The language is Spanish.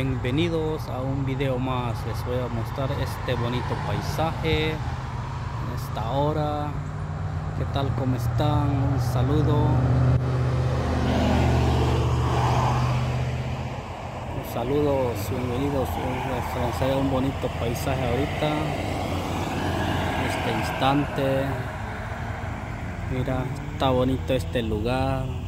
Bienvenidos a un video más. Les voy a mostrar este bonito paisaje en esta hora. ¿Qué tal? ¿Cómo están? Un saludo. Saludos, bienvenidos. Vamos a ver un bonito paisaje ahorita, en este instante. Mira, está bonito este lugar.